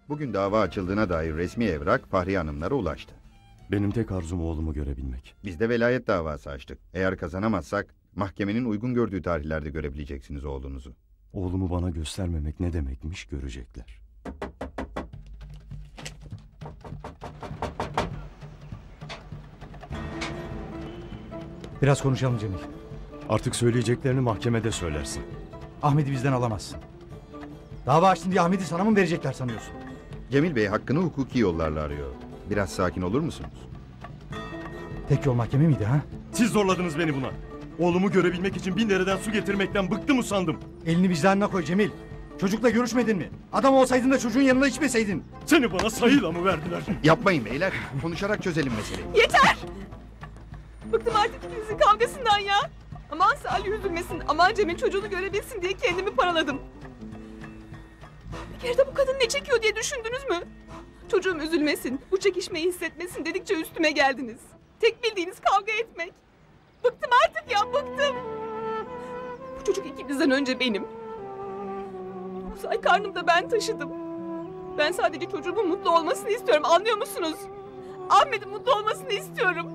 Bugün dava açıldığına dair resmi evrak Fahriye Hanımlara ulaştı. Benim tek arzum oğlumu görebilmek. Biz de velayet davası açtık. Eğer kazanamazsak mahkemenin uygun gördüğü tarihlerde görebileceksiniz oğlunuzu. Oğlumu bana göstermemek ne demekmiş görecekler. Biraz konuşalım Cemil. Artık söyleyeceklerini mahkemede söylersin. Ahmet'i bizden alamazsın. Dava açtın diye Ahmet'i sana mı verecekler sanıyorsun? Cemil Bey hakkını hukuki yollarla arıyor. Biraz sakin olur musunuz? Tek yol mahkeme miydi ha? Siz zorladınız beni buna. Oğlumu görebilmek için 1000 dereden su getirmekten bıktım usandım. Elini vicdanına koy Cemil. Çocukla görüşmedin mi? Adam olsaydın da çocuğun yanına içmeseydin. Seni bana sayıyla mı verdiler? Yapmayın beyler. Konuşarak çözelim meseleyi. Yeter! Bıktım artık ikinizin kavgasından ya. Aman Salih üzülmesin, aman Cemil çocuğunu görebilsin diye kendimi paraladım. Bir kere de bu kadın ne çekiyor diye düşündünüz mü? Çocuğum üzülmesin, bu çekişmeyi hissetmesin dedikçe üstüme geldiniz. Tek bildiğiniz kavga etmek. Bıktım artık ya, bıktım. Bu çocuk ikinizden önce benim. 9 ay karnımda ben taşıdım. Ben sadece çocuğumun mutlu olmasını istiyorum, anlıyor musunuz? Ahmet'in mutlu olmasını istiyorum.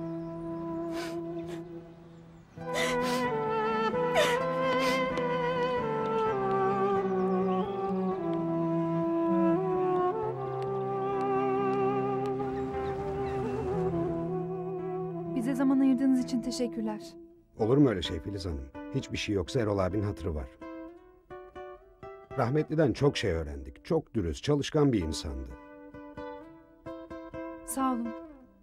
Bize zaman ayırdığınız için teşekkürler. Olur mu öyle şey Filiz Hanım? Hiçbir şey yoksa Erol abinin hatırı var. Rahmetliden çok şey öğrendik. Çok dürüst, çalışkan bir insandı. Sağ olun.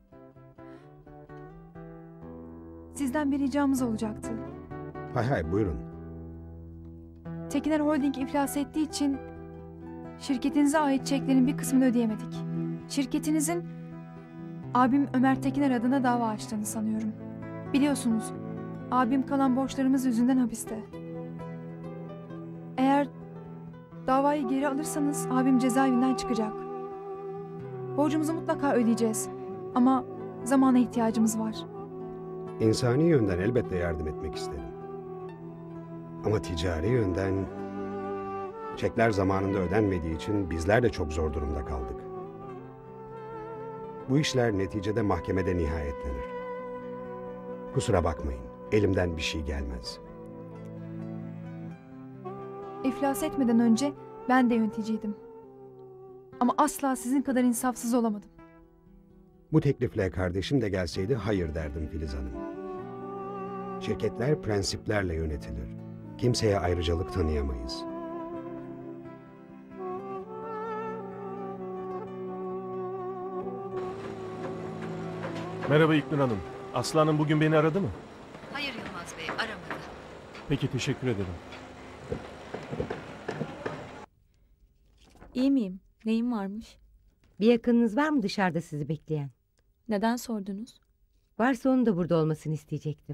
Sizden bir ricamız olacaktı. Hay hay buyurun. Tekiner Holding iflas ettiği için şirketinize ait çeklerin bir kısmını ödeyemedik. Şirketinizin abim Ömer Tekiner adına dava açtığını sanıyorum. Biliyorsunuz, abim kalan borçlarımız yüzünden hapiste. Eğer davayı geri alırsanız abim cezaevinden çıkacak. Borcumuzu mutlaka ödeyeceğiz. Ama zamana ihtiyacımız var. İnsani yönden elbette yardım etmek isterim. Ama ticari yönden çekler zamanında ödenmediği için bizler de çok zor durumda kaldık. Bu işler neticede mahkemede nihayetlenir. Kusura bakmayın, elimden bir şey gelmez. İflas etmeden önce ben de yöneticiydim. Ama asla sizin kadar insafsız olamadım. Bu teklifle kardeşim de gelseydi hayır derdim Filiz Hanım. Şirketler prensiplerle yönetilir. Kimseye ayrıcalık tanıyamayız. Merhaba İknur Hanım. Aslı Hanım bugün beni aradı mı? Hayır Yılmaz Bey, aramadı. Peki, teşekkür ederim. İyi miyim? Neyim varmış? Bir yakınınız var mı dışarıda sizi bekleyen? Neden sordunuz? Varsa onun da burada olmasını isteyecektim.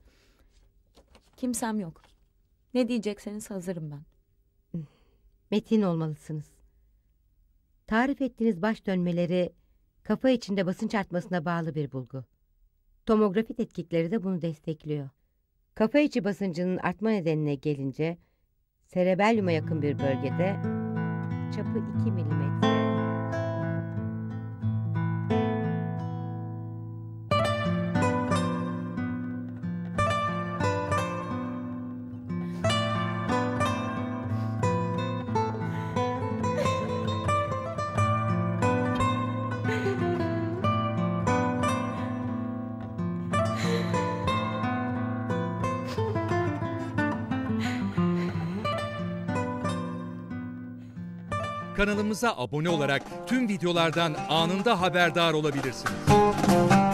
Kimsem yok. Ne diyecekseniz hazırım ben. Metin olmalısınız. Tarif ettiğiniz baş dönmeleri kafa içinde basınç artmasına bağlı bir bulgu. Tomografi tetkikleri de bunu destekliyor. Kafa içi basıncının artma nedenine gelince serebelyuma yakın bir bölgede çapı 2 milimetre. Kanalımıza abone olarak tüm videolardan anında haberdar olabilirsiniz.